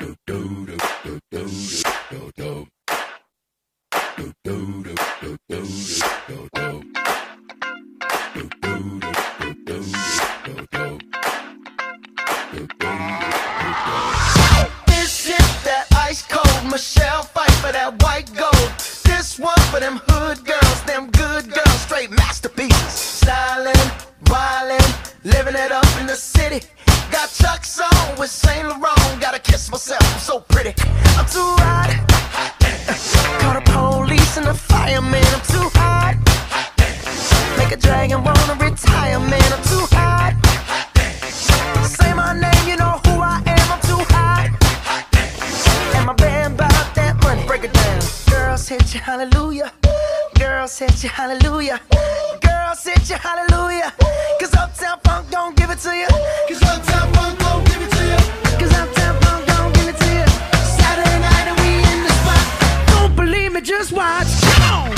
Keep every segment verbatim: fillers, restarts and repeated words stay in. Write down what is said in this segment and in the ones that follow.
This hit that ice cold Michelle fight for that white gold. This one for them hood girls, them good girls, straight masterpieces. Stylin', wildin', living it up in the city. Got Chuck's on with Saint Laurent. Gotta kiss myself, I'm so pretty. I'm too hot. Call the police and the fireman. I'm too hot. Make a dragon wanna retire, man. I'm too hot. Say my name, you know who I am. I'm too hot. And my band bought that money. Break it down. Girls hit you, hallelujah. Girls hit you, hallelujah. Girls hit you, hallelujah. Cause Uptown Funk don't give it to you. Cause Uptown Funk don't give it to you. Cause Uptown Funk don't give it to you. Saturday night and we in the spot. Don't believe me, just watch. Come on.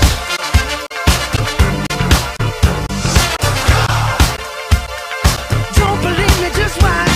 Don't believe me, just watch.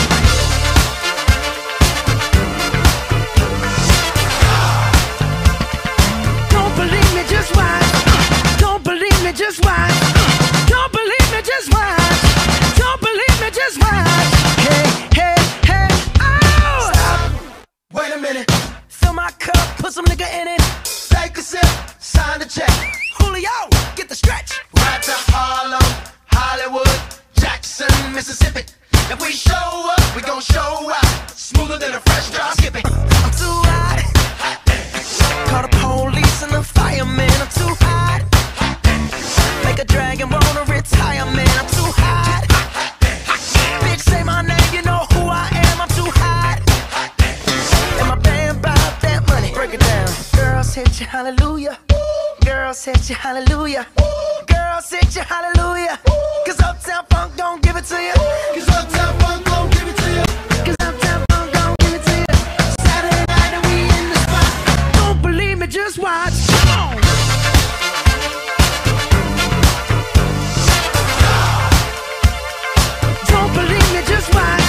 Don't believe me, just watch. Don't believe me, just watch. Don't believe me, just watch. Don't believe me, just watch. Hey, hey, hey, oh! Stop. Wait a minute. Fill my cup, put some nigga in it. Take a sip, sign the check. Julio, get the stretch. Right to Harlem, Hollywood, Jackson, Mississippi. If we show up, we gon' show out. Smoother than a fresh drop skipping. I'm too hot. Call the police and the fireman. I'm too hot. Make a dragon wanna retire, man. I'm too hot. Bitch, say my name, you know who I am. I'm too hot. And my band bought that money. Break it down. Girls hit you, hallelujah. Girls hit you, hallelujah. Girls hit you, hallelujah. Cause Uptown Funk don't give it to you. Cause Uptown Funk don't give it to you. Cause Uptown Funk don't give it to you. Saturday night and we in the spot. Don't believe me, just watch. Come on. Don't believe me, just watch.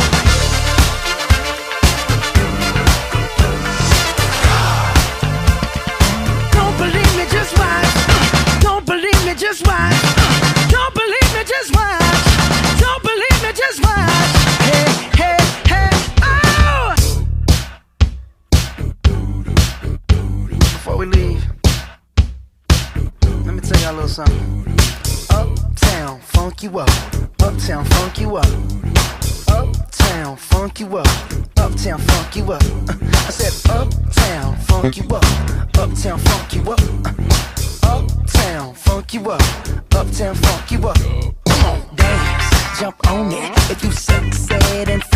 Don't believe me, just watch. Don't believe me, just watch. Don't believe me, just watch. Don't believe me, just watch. Hey, hey, hey, oh! Before we leave, let me tell y'all a little something. Uptown, funk you up. Uptown, funk you up. Uptown, funk you up. Uptown, funk you up. I said uptown, funk you up. Uptown, funk you up. Uptown, funk you up. Uptown, funk you up. Come on, dance, jump on it. If you suck, say it and